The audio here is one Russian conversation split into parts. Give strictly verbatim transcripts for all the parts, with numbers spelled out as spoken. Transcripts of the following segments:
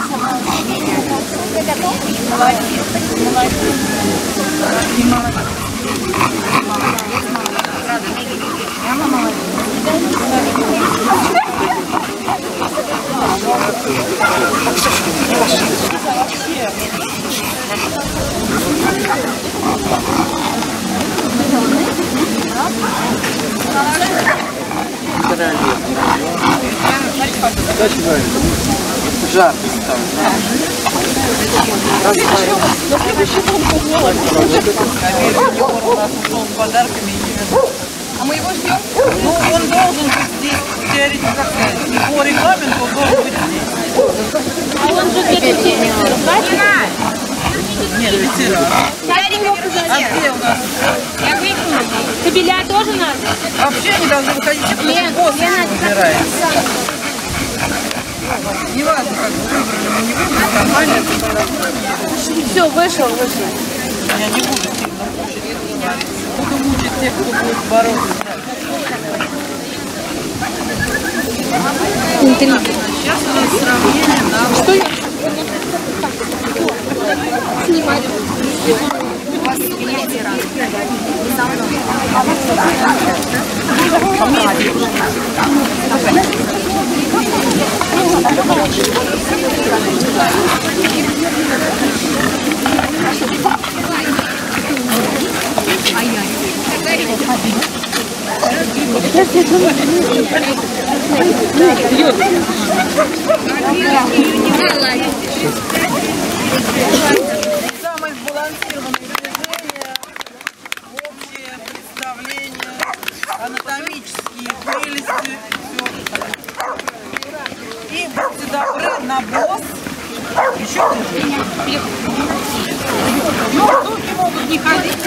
Жарко стало. На следующий год позвала. У нас ушел с подарками. А мы его ждем? Ну, он должен быть здесь теоретически. По регламенту он должен быть здесь. А он же где-то ветеран. Нет, ветеран. А где у нас? Я выкину. Кабеля тоже надо? Вообще они должны выходить, кто после выбирает. Не важно, как выбрали, мы не выбрали, нормально. Все, вышел, вышел. Я не буду сильно мучить. Буду мучить тех, кто будет бороться. Интриги. Сейчас у нас сравнение на... Что я? Снимать. У вас есть рано. Со мной. Самое сбалансированное движение, общее представление, анатомические прелести, все. И будьте добры на босс. Еще хуже. Ну, руки могут не ходить.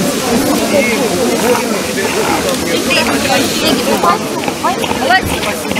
Молодец.